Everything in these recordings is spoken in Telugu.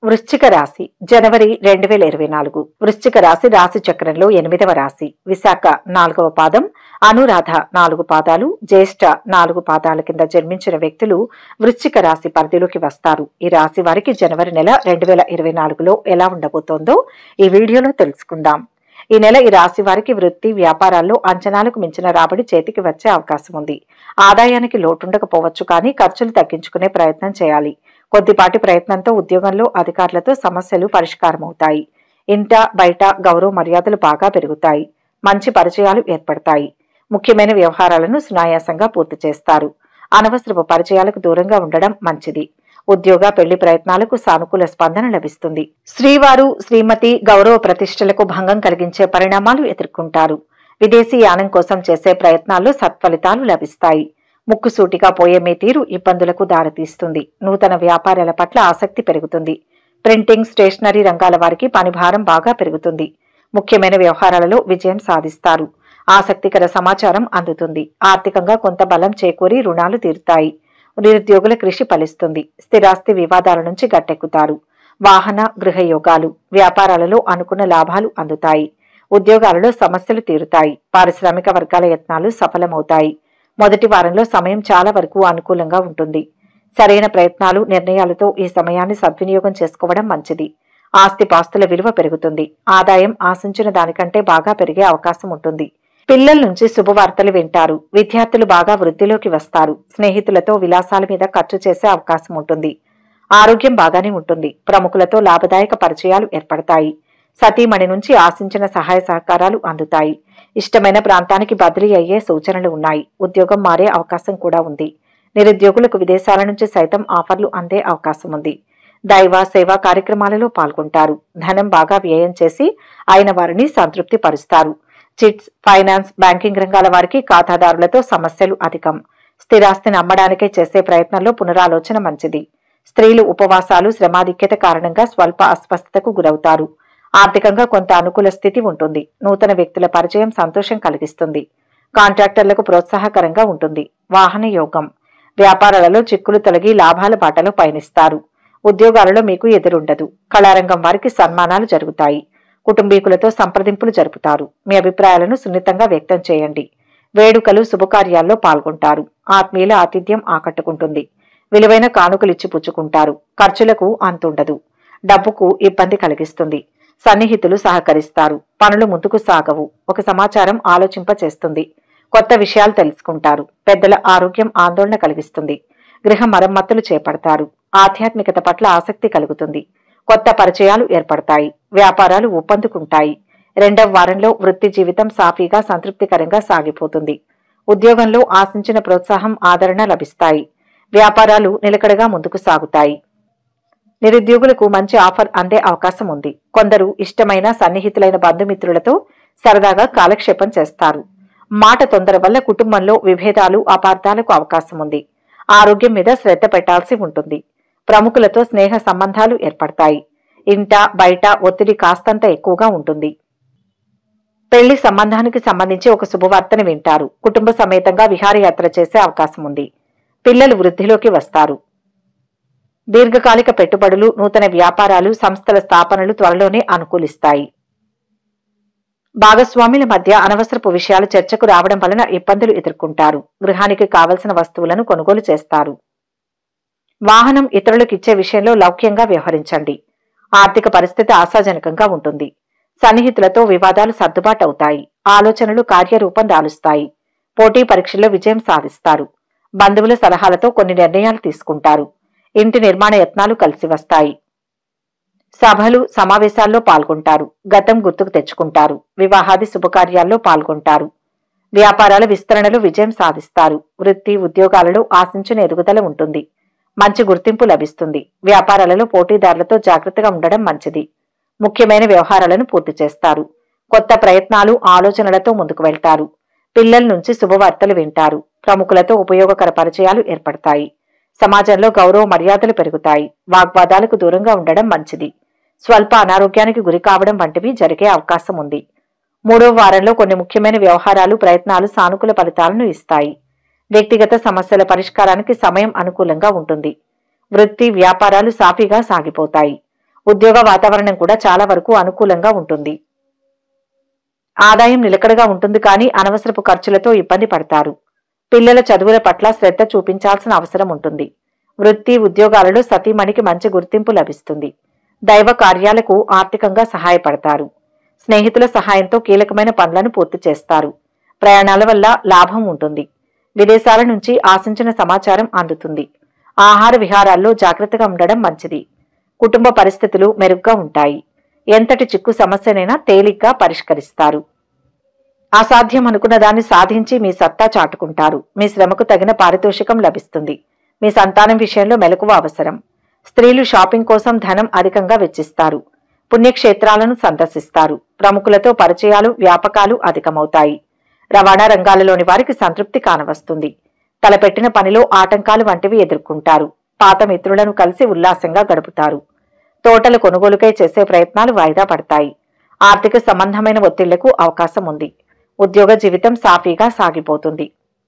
వృశ్చిక రాశి జనవరి 2024 వృశ్చిక రాశి రాశి చక్రంలో 8వ రాశి. విశాఖ 4వ పాదం, అనురాధ 4 పాదాలు, జ్యేష్ఠ 4 పాదాల కింద జన్మించిన వ్యక్తులు వృశ్చిక రాశి పరిధిలోకి వస్తారు. ఈ రాశి వారికి జనవరి నెల 2024లో ఎలా ఉండబోతోందో ఈ వీడియోలో తెలుసుకుందాం. ఈ నెల ఈ రాశి వారికి వృత్తి వ్యాపారాల్లో అంచనాలకు మించిన రాబడి చేతికి వచ్చే అవకాశం ఉంది. ఆదాయానికి లోటుండకపోవచ్చు, కానీ ఖర్చులు తగ్గించుకునే ప్రయత్నం చేయాలి. కొద్దిపాటి ప్రయత్నంతో ఉద్యోగంలో అధికారులతో సమస్యలు పరిష్కారమవుతాయి. ఇంట బయట గౌరవ మర్యాదలు బాగా పెరుగుతాయి. మంచి పరిచయాలు ఏర్పడతాయి. ముఖ్యమైన వ్యవహారాలను సునాయాసంగా పూర్తి చేస్తారు. అనవసరపు పరిచయాలకు దూరంగా ఉండడం మంచిది. ఉద్యోగ పెళ్లి ప్రయత్నాలకు సానుకూల స్పందన లభిస్తుంది. శ్రీవారు శ్రీమతి గౌరవ ప్రతిష్టలకు భంగం కలిగించే పరిణామాలు ఎదుర్కొంటారు. విదేశీ యానం కోసం చేసే ప్రయత్నాల్లో సత్ఫలితాలు లభిస్తాయి. ముక్కుసూటిగా పోయే మీ తీరు ఇబ్బందులకు దారితీస్తుంది. నూతన వ్యాపారాల పట్ల ఆసక్తి పెరుగుతుంది. ప్రింటింగ్, స్టేషనరీ రంగాల వారికి పనిభారం బాగా పెరుగుతుంది. ముఖ్యమైన వ్యవహారాలలో విజయం సాధిస్తారు. ఆసక్తికర సమాచారం అందుతుంది. ఆర్థికంగా కొంత బలం చేకూరి రుణాలు తీరుతాయి. నిరుద్యోగుల కృషి ఫలిస్తుంది. స్థిరాస్తి వివాదాల నుంచి గట్టెక్కుతారు. వాహన గృహ యోగాలు. వ్యాపారాలలో అనుకున్న లాభాలు అందుతాయి. ఉద్యోగాలలో సమస్యలు తీరుతాయి. పారిశ్రామిక వర్గాల యత్నాలు సఫలమవుతాయి. మొదటి వారంలో సమయం చాలా వరకు అనుకూలంగా ఉంటుంది. సరైన ప్రయత్నాలు, నిర్ణయాలతో ఈ సమయాన్ని సద్వినియోగం చేసుకోవడం మంచిది. ఆస్తిపాస్తుల విలువ పెరుగుతుంది. ఆదాయం ఆశించిన దానికంటే బాగా పెరిగే అవకాశం ఉంటుంది. పిల్లల నుంచి శుభవార్తలు వింటారు. విద్యార్థులు బాగా వృద్ధిలోకి వస్తారు. స్నేహితులతో విలాసాల మీద ఖర్చు చేసే అవకాశం ఉంటుంది. ఆరోగ్యం బాగానే ఉంటుంది. ప్రముఖులతో లాభదాయక పరిచయాలు ఏర్పడతాయి. సతీమణి నుంచి ఆశించిన సహాయ సహకారాలు అందుతాయి. ఇష్టమైన ప్రాంతానికి బదిలీ అయ్యే సూచనలు ఉన్నాయి. ఉద్యోగం మారే అవకాశం కూడా ఉంది. నిరుద్యోగులకు విదేశాల నుంచి సైతం ఆఫర్లు అందే అవకాశం ఉంది. దైవ సేవా కార్యక్రమాలలో పాల్గొంటారు. ధనం బాగా వ్యయం చేసి అయిన వారిని సంతృప్తి పరుస్తారు. చిట్స్, ఫైనాన్స్, బ్యాంకింగ్ రంగాల వారికి ఖాతాదారులతో సమస్యలు అధికం. స్థిరాస్తిని అమ్మడానికే చేసే ప్రయత్నంలో పునరాలోచన మంచిది. స్త్రీలు ఉపవాసాలు, శ్రమాధిక్యత కారణంగా స్వల్ప అస్వస్థతకు గురవుతారు. ఆర్థికంగా కొంత అనుకూల స్థితి ఉంటుంది. నూతన వ్యక్తుల పరిచయం సంతోషం కలిగిస్తుంది. కాంట్రాక్టర్లకు ప్రోత్సాహకరంగా ఉంటుంది. వాహన యోగం. వ్యాపారాలలో చిక్కులు తొలగి లాభాల బాటలో పయనిస్తారు. ఉద్యోగాలలో మీకు ఎదురుండదు. కళారంగం వారికి సన్మానాలు జరుగుతాయి. కుటుంబీకులతో సంప్రదింపులు జరుపుతారు. మీ అభిప్రాయాలను సున్నితంగా వ్యక్తం చేయండి. వేడుకలు, శుభకార్యాల్లో పాల్గొంటారు. ఆత్మీయుల ఆతిథ్యం ఆకట్టుకుంటుంది. విలువైన కానుకలు ఇచ్చి పుచ్చుకుంటారు. ఖర్చులకు అంతుండదు. డబ్బుకు ఇబ్బంది కలిగిస్తుంది. సన్నిహితులు సహకరిస్తారు. పనులు ముందుకు సాగవు. ఒక సమాచారం ఆలోచింపచేస్తుంది. కొత్త విషయాలు తెలుసుకుంటారు. పెద్దల ఆరోగ్యం ఆందోళన కలిగిస్తుంది. గృహ మరమ్మతులు చేపడతారు. ఆధ్యాత్మికత పట్ల ఆసక్తి కలుగుతుంది. కొత్త పరిచయాలు ఏర్పడతాయి. వ్యాపారాలు ఊపందుకుంటాయి. రెండవ వారంలో వృత్తి జీవితం సాఫీగా సంతృప్తికరంగా సాగిపోతుంది. ఉద్యోగంలో ఆశించిన ప్రోత్సాహం, ఆదరణ లభిస్తాయి. వ్యాపారాలు నిలకడగా ముందుకు సాగుతాయి. నిరుద్యోగులకు మంచి ఆఫర్ అందే అవకాశం ఉంది. కొందరు ఇష్టమైన సన్నిహితులైన బంధుమిత్రులతో సరదాగా కాలక్షేపం చేస్తారు. మాట తొందర వల్ల కుటుంబంలో విభేదాలు, అపార్థాలకు అవకాశం ఉంది. ఆరోగ్యం మీద శ్రద్ధ పెట్టాల్సి ఉంటుంది. ప్రముఖులతో స్నేహ సంబంధాలు ఏర్పడతాయి. ఇంట బయట ఒత్తిడి కాస్తంత ఎక్కువగా ఉంటుంది. పెళ్లి సంబంధానికి సంబంధించి ఒక శుభవార్తను వింటారు. కుటుంబ సమేతంగా విహారయాత్ర చేసే అవకాశం ఉంది. పిల్లలు వృద్ధిలోకి వస్తారు. దీర్ఘకాలిక పెట్టుబడులు, నూతన వ్యాపారాలు, సంస్థల స్థాపనలు త్వరలోనే అనుకూలిస్తాయి. భాగస్వాముల మధ్య అనవసరపు విషయాలు చర్చకు రావడం వలన ఇబ్బందులు ఎదుర్కొంటారు. గృహానికి కావలసిన వస్తువులను కొనుగోలు చేస్తారు. వాహనం ఇతరులకు ఇచ్చే విషయంలో లౌక్యంగా వ్యవహరించండి. ఆర్థిక పరిస్థితి ఆశాజనకంగా ఉంటుంది. సన్నిహితులతో వివాదాలు సర్దుబాటు అవుతాయి. ఆలోచనలు కార్యరూపం దాలుస్తాయి. పోటీ పరీక్షల్లో విజయం సాధిస్తారు. బంధువుల సలహాలతో కొన్ని నిర్ణయాలు తీసుకుంటారు. ఇంటి నిర్మాణ యత్నాలు కలిసి వస్తాయి. సభలు, సమావేశాల్లో పాల్గొంటారు. గతం గుర్తుకు తెచ్చుకుంటారు. వివాహాది శుభకార్యాల్లో పాల్గొంటారు. వ్యాపారాల విస్తరణలో విజయం సాధిస్తారు. వృత్తి ఉద్యోగాలలో ఆశించిన ఎదుగుదల ఉంటుంది. మంచి గుర్తింపు లభిస్తుంది. వ్యాపారాలలో పోటీదారులతో జాగ్రత్తగా ఉండడం మంచిది. ముఖ్యమైన వ్యవహారాలను పూర్తి చేస్తారు. కొత్త ప్రయత్నాలు, ఆలోచనలతో ముందుకు వెళ్తారు. పిల్లల నుంచి శుభవార్తలు వింటారు. ప్రముఖులతో ఉపయోగకర పరిచయాలు ఏర్పడతాయి. సమాజంలో గౌరవ మర్యాదలు పెరుగుతాయి. వాగ్వాదాలకు దూరంగా ఉండడం మంచిది. స్వల్ప అనారోగ్యానికి గురి కావడం వంటివి జరిగే అవకాశం ఉంది. మూడవ వారంలో కొన్ని ముఖ్యమైన వ్యవహారాలు, ప్రయత్నాలు సానుకూల ఫలితాలను ఇస్తాయి. వ్యక్తిగత సమస్యల పరిష్కారానికి సమయం అనుకూలంగా ఉంటుంది. వృత్తి వ్యాపారాలు సాఫీగా సాగిపోతాయి. ఉద్యోగ వాతావరణం కూడా చాలా వరకు అనుకూలంగా ఉంటుంది. ఆదాయం నిలకడగా ఉంటుంది, కానీ అనవసరపు ఖర్చులతో ఇబ్బంది పడతారు. పిల్లల చదువుల పట్ల శ్రద్ధ చూపించాల్సిన అవసరం ఉంటుంది. వృత్తి ఉద్యోగాలలో సతీమణికి మంచి గుర్తింపు లభిస్తుంది. దైవ కార్యాలకు ఆర్థికంగా సహాయపడతారు. స్నేహితుల సహాయంతో కీలకమైన పనులను పూర్తి చేస్తారు. ప్రయాణాల వల్ల లాభం ఉంటుంది. విదేశాల నుంచి ఆశించిన సమాచారం అందుతుంది. ఆహార విహారాల్లో జాగ్రత్తగా ఉండడం మంచిది. కుటుంబ పరిస్థితులు మెరుగ్గా ఉంటాయి. ఎంతటి చిక్కు సమస్యనైనా తేలిగ్గా పరిష్కరిస్తారు. అసాధ్యం అనుకున్న దాన్ని సాధించి మీ సత్తా చాటుకుంటారు. మీ శ్రమకు తగిన పారితోషికం లభిస్తుంది. మీ సంతానం విషయంలో మెలకువ అవసరం. స్త్రీలు షాపింగ్ కోసం ధనం అధికంగా వెచ్చిస్తారు. పుణ్యక్షేత్రాలను సందర్శిస్తారు. ప్రముఖులతో పరిచయాలు వ్యాపకాలు అధికమవుతాయి. రవాణా రంగాలలోని వారికి సంతృప్తి కానవస్తుంది. తలపెట్టిన పనిలో ఆటంకాలు వంటివి ఎదుర్కొంటారు. పాత మిత్రులను కలిసి ఉల్లాసంగా గడుపుతారు. తోటల కొనుగోలుకై చేసే ప్రయత్నాలు వాయిదా పడతాయి. ఆర్థిక సంబంధమైన ఒత్తిళ్లకు అవకాశం ఉంది. ఉద్యోగ జీవితం సాఫీగా సాగిపోతుంది.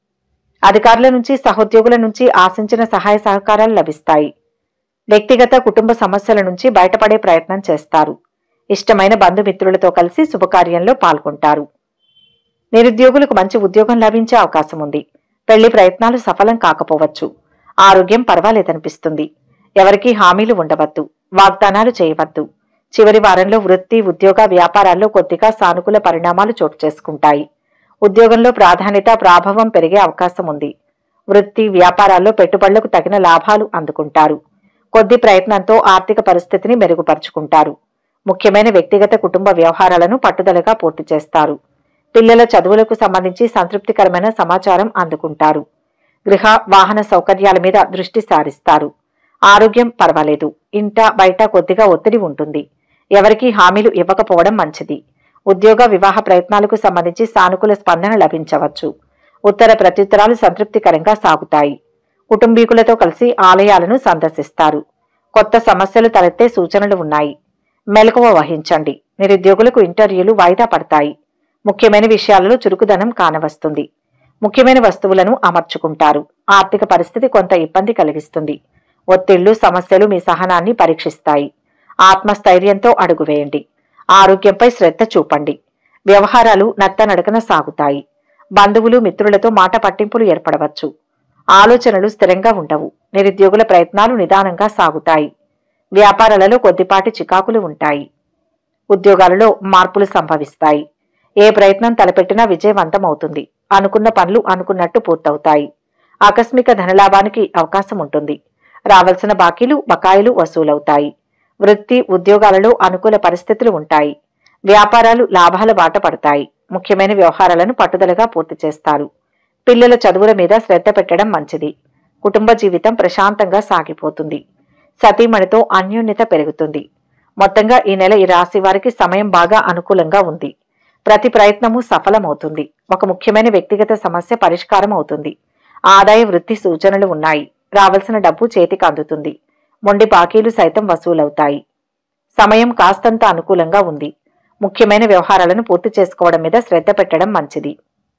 అధికారుల నుంచి సహోద్యోగుల నుంచి ఆశించిన సహాయ సహకారాలు లభిస్తాయి. వ్యక్తిగత కుటుంబ సమస్యల నుంచి బయటపడే ప్రయత్నం చేస్తారు. ఇష్టమైన బంధుమిత్రులతో కలిసి శుభకార్యంలో పాల్గొంటారు. నిరుద్యోగులకు మంచి ఉద్యోగం లభించే అవకాశం ఉంది. పెళ్లి ప్రయత్నాలు సఫలం కాకపోవచ్చు. ఆరోగ్యం పర్వాలేదనిపిస్తుంది. ఎవరికీ హామీలు ఉండవద్దు. వాగ్దానాలు చేయవద్దు. చివరి వారంలో వృత్తి ఉద్యోగ వ్యాపారాల్లో కొద్దిగా సానుకూల పరిణామాలు చోటు చేసుకుంటాయి. ఉద్యోగంలో ప్రాధాన్యత ప్రాభవం పెరిగే అవకాశం ఉంది. వృత్తి వ్యాపారాల్లో పెట్టుబడులకు తగిన లాభాలు అందుకుంటారు. కొద్ది ప్రయత్నంతో ఆర్థిక పరిస్థితిని మెరుగుపరుచుకుంటారు. ముఖ్యమైన వ్యక్తిగత కుటుంబ వ్యవహారాలను పట్టుదలగా పూర్తి చేస్తారు. పిల్లల చదువులకు సంబంధించి సంతృప్తికరమైన సమాచారం అందుకుంటారు. గృహ వాహన సౌకర్యాల మీద దృష్టి సారిస్తారు. ఆరోగ్యం పర్వాలేదు. ఇంట బయట కొద్దిగా ఒత్తిడి ఉంటుంది. ఎవరికీ హామీలు ఇవ్వకపోవడం మంచిది. ఉద్యోగ వివాహ ప్రయత్నాలకు సంబంధించి సానుకూల స్పందన లభించవచ్చు. ఉత్తర ప్రత్యుత్తరాలు సంతృప్తికరంగా సాగుతాయి. కుటుంబీకులతో కలిసి ఆలయాలను సందర్శిస్తారు. కొత్త సమస్యలు తలెత్తే సూచనలు ఉన్నాయి. మెలకువ వహించండి. నిరుద్యోగులకు ఇంటర్వ్యూలు వాయిదా పడతాయి. ముఖ్యమైన విషయాలలో చురుకుదనం కానవస్తుంది. ముఖ్యమైన వస్తువులను అమర్చుకుంటారు. ఆర్థిక పరిస్థితి కొంత ఇబ్బంది కలిగిస్తుంది. ఒత్తిళ్లు సమస్యలు మీ సహనాన్ని పరీక్షిస్తాయి. ఆత్మస్థైర్యంతో అడుగువేయండి. ఆరోగ్యంపై శ్రద్ధ చూపండి. వ్యవహారాలు నత్తనడకన సాగుతాయి. బంధువులు మిత్రులతో మాట పట్టింపులు ఏర్పడవచ్చు. ఆలోచనలు స్థిరంగా ఉండవు. నిరుద్యోగుల ప్రయత్నాలు నిదానంగా సాగుతాయి. వ్యాపారాలలో కొద్దిపాటి చికాకులు ఉంటాయి. ఉద్యోగాలలో మార్పులు సంభవిస్తాయి. ఏ ప్రయత్నం తలపెట్టినా విజయవంతమవుతుంది. అనుకున్న పనులు అనుకున్నట్టు పూర్తవుతాయి. ఆకస్మిక ధనలాభానికి అవకాశం ఉంటుంది. రావాల్సిన బాకీలు బకాయిలు వసూలవుతాయి. వృత్తి ఉద్యోగాలలో అనుకూల పరిస్థితులు ఉంటాయి. వ్యాపారాలు లాభాల బాట పడతాయి. ముఖ్యమైన వ్యవహారాలను పట్టుదలగా పూర్తి చేస్తారు. పిల్లల చదువుల మీద శ్రద్ధ పెట్టడం మంచిది. కుటుంబ జీవితం ప్రశాంతంగా సాగిపోతుంది. సతీమణితో అన్యోన్యత పెరుగుతుంది. మొత్తంగా ఈ నెల ఈ రాశి వారికి సమయం బాగా అనుకూలంగా ఉంది. ప్రతి ప్రయత్నము సఫలమవుతుంది. ఒక ముఖ్యమైన వ్యక్తిగత సమస్య పరిష్కారం అవుతుంది. ఆదాయ వృత్తి సూచనలు ఉన్నాయి. రావాల్సిన డబ్బు చేతికి అందుతుంది. మొండి బాకీలు సైతం వసూలవుతాయి. సమయం కాస్తంత అనుకూలంగా ఉంది. ముఖ్యమైన వ్యవహారాలను పూర్తి చేసుకోవడం మీద శ్రద్ధ పెట్టడం మంచిది.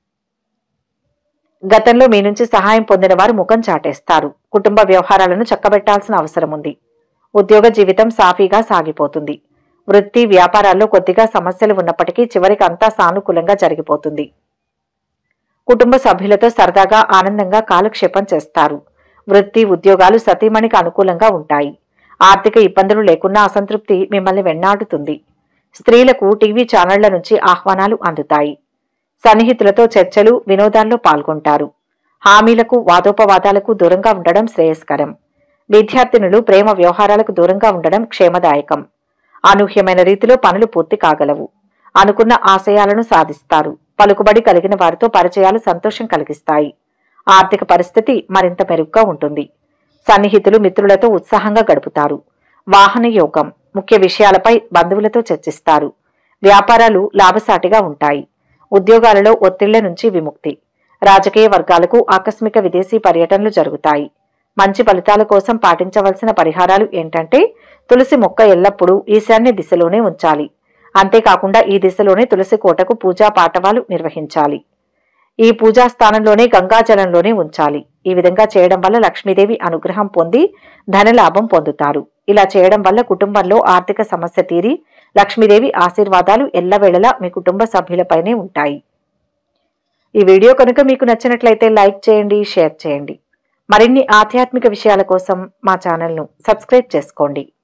గతంలో మీ నుంచి సహాయం పొందిన వారు ముఖం చాటేస్తారు. కుటుంబ వ్యవహారాలను చక్కబెట్టాల్సిన అవసరం ఉంది. ఉద్యోగ జీవితం సాఫీగా సాగిపోతుంది. వృత్తి వ్యాపారాల్లో కొద్దిగా సమస్యలు ఉన్నప్పటికీ చివరికి అంతా సానుకూలంగా జరిగిపోతుంది. కుటుంబ సభ్యులతో సరదాగా ఆనందంగా కాలక్షేపం చేస్తారు. వృత్తి ఉద్యోగాలు సతీమణికి అనుకూలంగా ఉంటాయి. ఆర్థిక ఇబ్బందులు లేకున్నా అసంతృప్తి మిమ్మల్ని వెన్నాడుతుంది. స్త్రీలకు టీవీ ఛానళ్ల నుంచి ఆహ్వానాలు అందుతాయి. సన్నిహితులతో చర్చలు వినోదాల్లో పాల్గొంటారు. హామీలకు వాదోపవాదాలకు దూరంగా ఉండడం శ్రేయస్కరం. విద్యార్థినులు ప్రేమ వ్యవహారాలకు దూరంగా ఉండడం క్షేమదాయకం. అనూహ్యమైన రీతిలో పనులు పూర్తి కాగలవు. అనుకున్న ఆశయాలను సాధిస్తారు. పలుకుబడి కలిగిన వారితో పరిచయాలు సంతోషం కలిగిస్తాయి. ఆర్థిక పరిస్థితి మరింత మెరుగ్గా ఉంటుంది. సన్నిహితులు మిత్రులతో ఉత్సాహంగా గడుపుతారు. వాహన యోగం. ముఖ్య విషయాలపై బంధువులతో చర్చిస్తారు. వ్యాపారాలు లాభసాటిగా ఉంటాయి. ఉద్యోగాలలో ఒత్తిళ్ల నుంచి విముక్తి. రాజకీయ వర్గాలకు ఆకస్మిక విదేశీ పర్యటనలు జరుగుతాయి. మంచి ఫలితాల కోసం పాటించవలసిన పరిహారాలు ఏంటంటే, తులసి మొక్క ఎల్లప్పుడూ ఈశాన్య దిశలోనే ఉంచాలి. అంతేకాకుండా ఈ దిశలోనే తులసి కోటకు పూజా పాటవాలు నిర్వహించాలి. ఈ పూజా స్థానంలోనే గంగాజలంలోనే ఉంచాలి. ఈ విధంగా చేయడం వల్ల లక్ష్మీదేవి అనుగ్రహం పొంది ధనలాభం పొందుతారు. ఇలా చేయడం వల్ల కుటుంబంలో ఆర్థిక సమస్య తీరి లక్ష్మీదేవి ఆశీర్వాదాలు ఎల్లవేళలా మీ కుటుంబ సభ్యులపైనే ఉంటాయి. ఈ వీడియో కనుక మీకు నచ్చినట్లయితే లైక్ చేయండి, షేర్ చేయండి. మరిన్ని ఆధ్యాత్మిక విషయాల కోసం మా ఛానల్ను సబ్స్క్రైబ్ చేసుకోండి.